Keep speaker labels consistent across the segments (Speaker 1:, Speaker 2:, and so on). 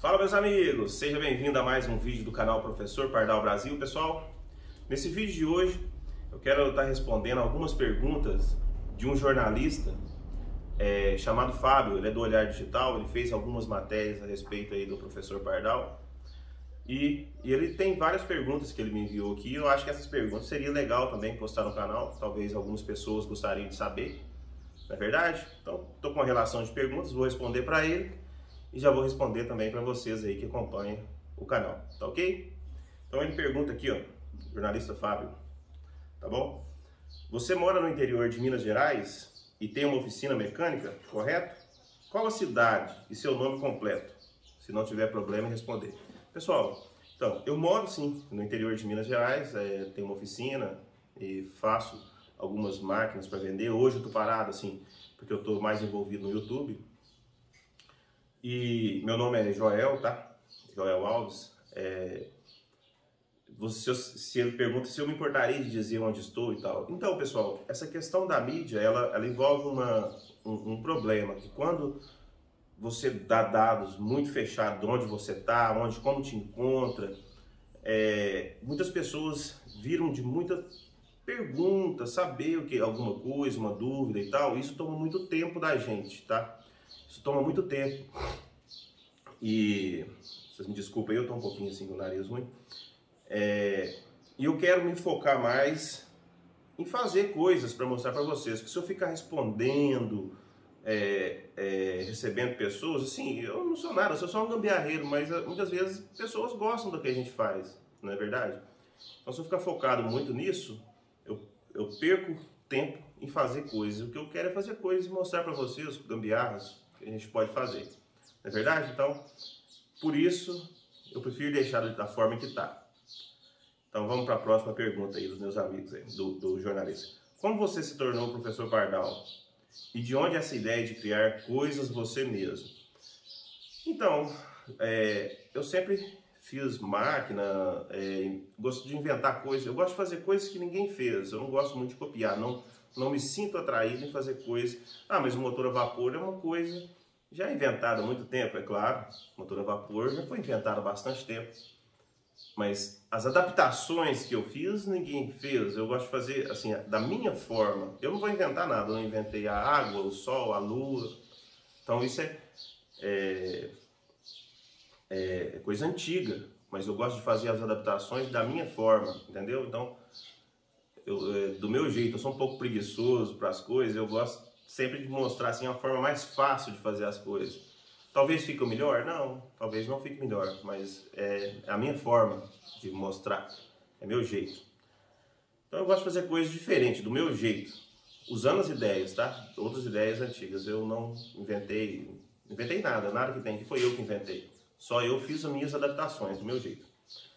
Speaker 1: Fala, meus amigos, seja bem-vindo a mais um vídeo do canal Professor Pardal Brasil. Pessoal, nesse vídeo de hoje eu quero estar respondendo algumas perguntas de um jornalista chamado Fábio. Ele é do Olhar Digital, ele fez algumas matérias a respeito aí do Professor Pardal e ele tem várias perguntas que ele me enviou aqui. Eu acho que essas perguntas seria legal também postar no canal, talvez algumas pessoas gostariam de saber, não é verdade? Então, estou com uma relação de perguntas, vou responder para ele e já vou responder também para vocês aí que acompanham o canal, tá ok? Então ele pergunta aqui, ó, jornalista Fábio, tá bom? Você mora no interior de Minas Gerais e tem uma oficina mecânica, correto? Qual a cidade e seu nome completo? Se não tiver problema em responder. Pessoal, então, eu moro sim no interior de Minas Gerais, tenho uma oficina e faço algumas máquinas para vender. Hoje eu tô parado assim, porque eu tô mais envolvido no YouTube. E meu nome é Joel, tá? Joel Alves. Se ele pergunta se eu me importaria de dizer onde estou e tal. Então, pessoal, essa questão da mídia, ela envolve um problema, que quando você dá dados muito fechados de onde você está, como te encontra, muitas pessoas viram de muita pergunta, saber o que, alguma coisa, uma dúvida e tal. Isso toma muito tempo da gente, tá? Isso toma muito tempo. E vocês me desculpem, eu tô um pouquinho assim com o nariz ruim. E eu quero me focar mais em fazer coisas para mostrar para vocês que se eu ficar respondendo, recebendo pessoas, assim, eu não sou nada, eu sou só um gambiarreiro, mas muitas vezes pessoas gostam do que a gente faz, não é verdade? Então, se eu ficar focado muito nisso, eu perco tempo em fazer coisas. O que eu quero é fazer coisas e mostrar para vocês gambiarras que a gente pode fazer, não é verdade? Então, por isso, eu prefiro deixar da forma que está. Então, vamos para a próxima pergunta aí dos meus amigos, aí, do jornalista. Como você se tornou professor Pardal? E de onde essa ideia de criar coisas você mesmo? Então, eu sempre fiz máquina, gosto de inventar coisas. Eu gosto de fazer coisas que ninguém fez. Eu não gosto muito de copiar, não me sinto atraído em fazer coisas. Ah, mas o motor a vapor é uma coisa já inventada há muito tempo, é claro. O motor a vapor já foi inventado há bastante tempo. Mas as adaptações que eu fiz, ninguém fez. Eu gosto de fazer assim, da minha forma. Eu não vou inventar nada. Eu não inventei a água, o sol, a lua. Então isso é coisa antiga. Mas eu gosto de fazer as adaptações da minha forma, entendeu? Então, do meu jeito, eu sou um pouco preguiçoso para as coisas. Eu gosto sempre de mostrar assim, a forma mais fácil de fazer as coisas. Talvez fique melhor? Não, talvez não fique melhor, mas é a minha forma de mostrar, é meu jeito. Então eu gosto de fazer coisas diferentes, do meu jeito, usando as ideias, tá? Outras ideias antigas, eu não inventei nada que tem, que foi eu que inventei. Só eu fiz as minhas adaptações, do meu jeito.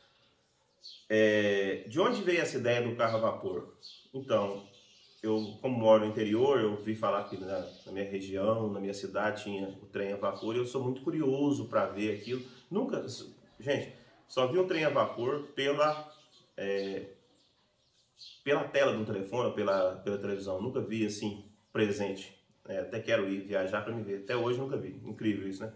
Speaker 1: De onde veio essa ideia do carro a vapor? Então, eu, como moro no interior, eu vi falar que na minha região, na minha cidade, tinha o trem a vapor e eu sou muito curioso para ver aquilo. Gente, só vi um trem a vapor pela tela de um telefone ou pela televisão. Nunca vi assim, presente. Até quero ir viajar para me ver. Até hoje nunca vi. Incrível isso, né?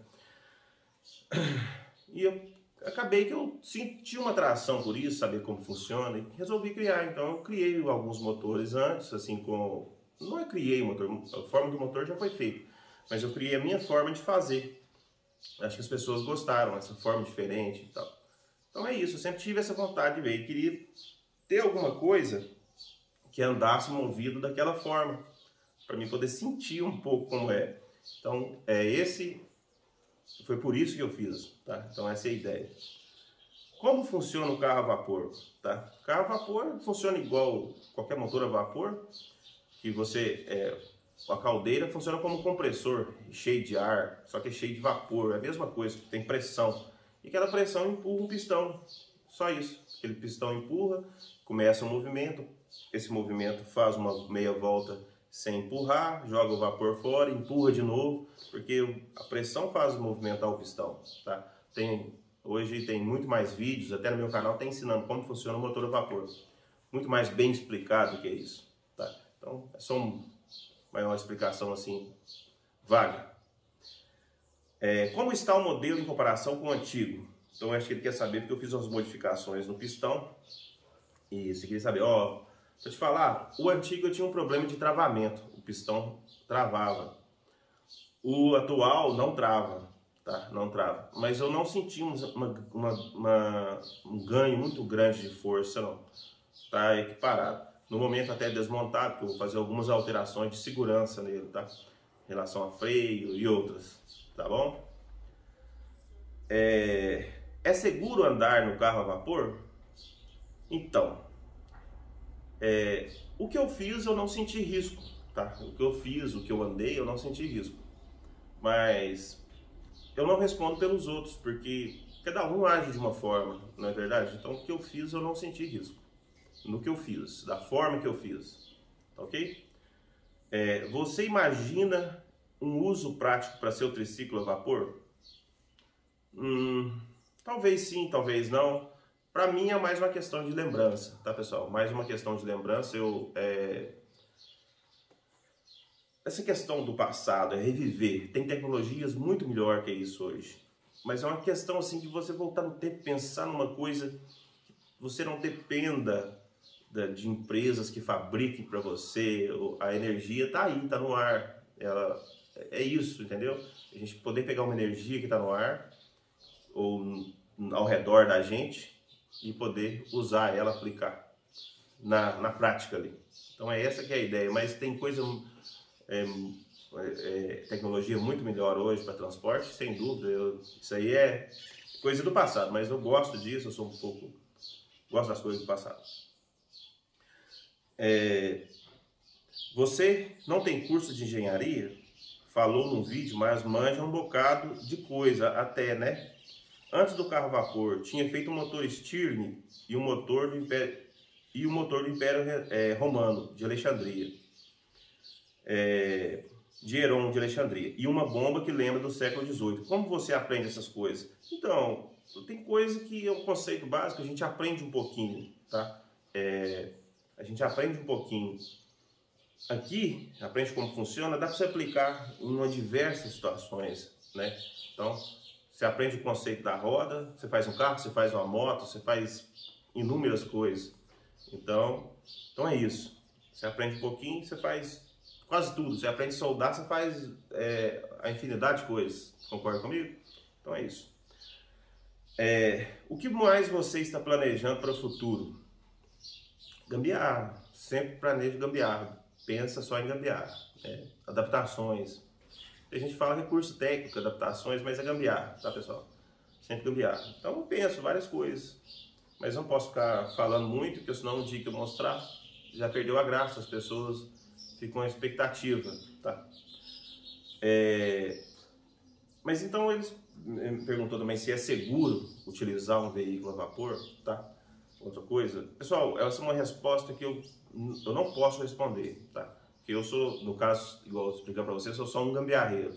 Speaker 1: E acabei que eu senti uma atração por isso, saber como funciona, e resolvi criar. Então eu criei alguns motores antes, assim, não criei o motor, a forma do motor já foi feita, mas eu criei a minha forma de fazer. Acho que as pessoas gostaram, essa forma diferente e tal. Então é isso, eu sempre tive essa vontade de ver, e queria ter alguma coisa que andasse movido daquela forma, para mim poder sentir um pouco como é. Então foi por isso que eu fiz, tá? Então essa é a ideia. Como funciona o carro a vapor? Tá? O carro a vapor funciona igual qualquer motor a vapor, que a caldeira funciona como um compressor, cheio de ar, só que é cheio de vapor, é a mesma coisa, tem pressão. E aquela pressão empurra um pistão, só isso. Aquele pistão empurra, começa um movimento, esse movimento faz uma meia volta sem empurrar, joga o vapor fora, empurra de novo, porque a pressão faz movimentar o pistão, tá? Hoje tem muito mais vídeos, até no meu canal tem ensinando como funciona o motor a vapor. Muito mais bem explicado do que isso, tá? Então é só uma explicação assim, vaga. Como está o modelo em comparação com o antigo? Então acho que ele quer saber porque eu fiz umas modificações no pistão. E você queria saber, ó, deixa eu te falar, o antigo eu tinha um problema de travamento, o pistão travava. O atual não trava, tá? Não trava. Mas eu não senti um ganho muito grande de força, não. Tá equiparado. No momento até desmontado, que eu vou fazer algumas alterações de segurança nele, tá? Em relação a freio e outras, tá bom? É seguro andar no carro a vapor? Então, o que eu fiz eu não senti risco, tá? O que eu fiz, o que eu andei, eu não senti risco. Mas eu não respondo pelos outros, porque cada um age de uma forma, não é verdade? Então o que eu fiz eu não senti risco. No que eu fiz, da forma que eu fiz, ok? Você imagina um uso prático para seu triciclo a vapor? Talvez sim, talvez não. Para mim é mais uma questão de lembrança, tá, pessoal? Mais uma questão de lembrança. Essa questão do passado, é reviver. Tem tecnologias muito melhor que isso hoje. Mas é uma questão assim de você voltar no tempo e pensar numa coisa que você não dependa de empresas que fabriquem para você. A energia está aí, está no ar. É isso, entendeu? A gente poder pegar uma energia que está no ar ou ao redor da gente e poder usar ela, aplicar na prática ali. Então é essa que é a ideia, mas tem coisa, tecnologia muito melhor hoje para transporte, sem dúvida. Isso aí é coisa do passado, mas eu gosto disso, eu sou gosto das coisas do passado. Você não tem curso de engenharia? Falou no vídeo, mas manja um bocado de coisa até, né? Antes do carro a vapor, tinha feito um motor Stirling e o motor do Império Romano, de Alexandria. De Heron, de Alexandria. E uma bomba que lembra do século XVIII. Como você aprende essas coisas? Então, tem coisa que é um conceito básico, a gente aprende um pouquinho, tá? A gente aprende um pouquinho. Aqui, aprende como funciona, dá para você aplicar em diversas situações, né? Então, você aprende o conceito da roda, você faz um carro, você faz uma moto, você faz inúmeras coisas. Então é isso. Você aprende um pouquinho, você faz quase tudo. Você aprende a soldar, você faz a infinidade de coisas. Concorda comigo? Então é isso. O que mais você está planejando para o futuro? Gambiarra. Sempre planeja gambiarra. Pensa só em gambiarra. Adaptações. A gente fala recurso técnico, adaptações, mas é gambiarra, tá, pessoal? Sempre gambiarra. Então eu penso várias coisas, mas não posso ficar falando muito, porque senão um dia que eu mostrar, já perdeu a graça, as pessoas ficam em expectativa, tá? Mas então eles me perguntou também se é seguro utilizar um veículo a vapor, tá? Outra coisa. Pessoal, essa é uma resposta que eu não posso responder, tá? Porque eu sou, no caso, igual eu explicar para vocês, eu sou só um gambiarreiro.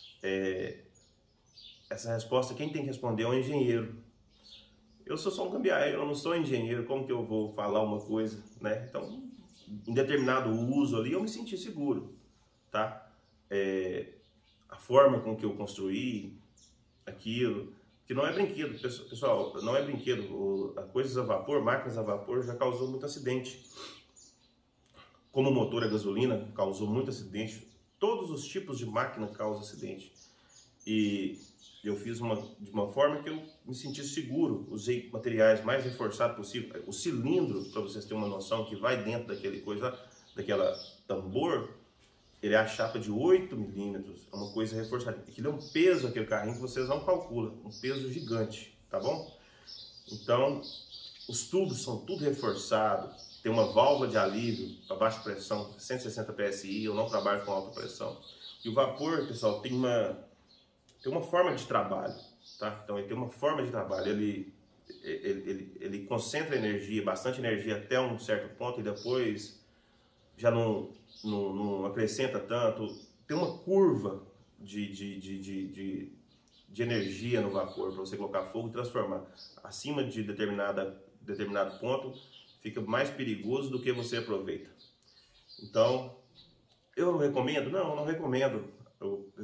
Speaker 1: Essa resposta, quem tem que responder é um engenheiro. Eu sou só um gambiarreiro, eu não sou engenheiro, como que eu vou falar uma coisa, né? Então, em determinado uso ali, eu me senti seguro, tá? A forma com que eu construí aquilo, que não é brinquedo, pessoal, não é brinquedo. Coisas a vapor, máquinas a vapor já causou muito acidente. Como o motor a gasolina causou muito acidente, todos os tipos de máquina causam acidente. E eu fiz de uma forma que eu me senti seguro, usei materiais mais reforçados possível. O cilindro, para vocês terem uma noção, que vai dentro daquela tambor, ele é a chapa de 8 milímetros, é uma coisa reforçada. Aquilo é um peso, aquele carrinho, que vocês não calculam, um peso gigante, tá bom? Então, os tubos são tudo reforçados. Tem uma válvula de alívio para baixa pressão, 160 PSI, eu não trabalho com alta pressão. E o vapor, pessoal, tem uma forma de trabalho, tá? Então ele tem uma forma de trabalho, ele concentra energia, bastante energia até um certo ponto e depois já não acrescenta tanto. Tem uma curva de energia no vapor para você colocar fogo e transformar. Acima de determinado ponto, fica mais perigoso do que você aproveita. Então, eu não recomendo? Não, eu não recomendo. Eu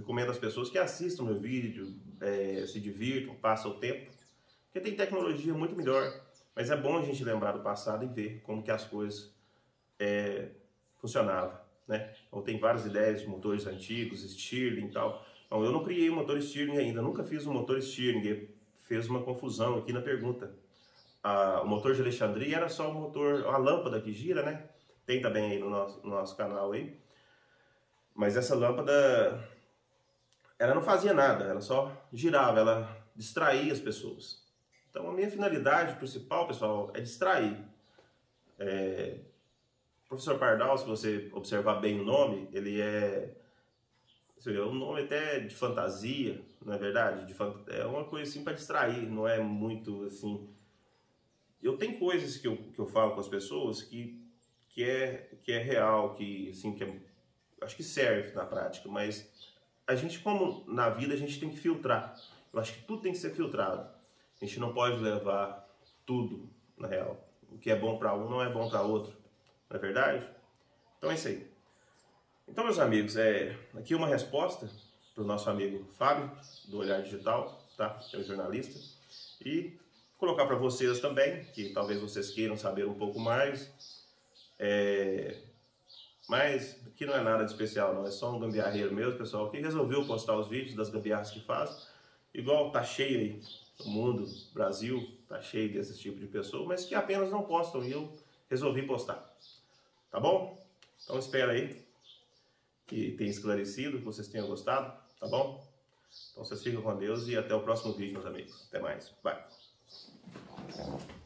Speaker 1: recomendo às pessoas que assistam meu vídeo, se divirtam, passem o tempo, porque tem tecnologia muito melhor, mas é bom a gente lembrar do passado e ver como que as coisas funcionavam, né? Então tem várias ideias de motores antigos, Stirling e tal. Então eu não criei um motor Stirling ainda, nunca fiz um motor Stirling, fez uma confusão aqui na pergunta. O motor de Alexandria era só um motor, a lâmpada que gira, né? Tem também aí no nosso canal aí. Mas essa lâmpada, ela não fazia nada, ela só girava, ela distraía as pessoas. Então a minha finalidade principal, pessoal, é distrair. Professor Pardal, se você observar bem o nome, ele é um nome até de fantasia, não é verdade? É uma coisa assim para distrair, não é muito assim. Eu tenho coisas que eu falo com as pessoas que é real, que assim, acho que serve na prática, mas a gente, como na vida, a gente tem que filtrar. Eu acho que tudo tem que ser filtrado. A gente não pode levar tudo, na real. O que é bom para um não é bom para outro, não é verdade? Então é isso aí. Então, meus amigos, aqui uma resposta para o nosso amigo Fábio, do Olhar Digital, tá? É um jornalista. E colocar para vocês também, que talvez vocês queiram saber um pouco mais. Mas aqui não é nada de especial, não. É só um gambiarreiro mesmo, pessoal, que resolveu postar os vídeos das gambiarras que faz. Igual tá cheio aí, o mundo, o Brasil, tá cheio desse tipo de pessoa, mas que apenas não postam e eu resolvi postar. Tá bom? Então espera aí que tenha esclarecido, que vocês tenham gostado, tá bom? Então vocês ficam com Deus e até o próximo vídeo, meus amigos. Até mais. Bye.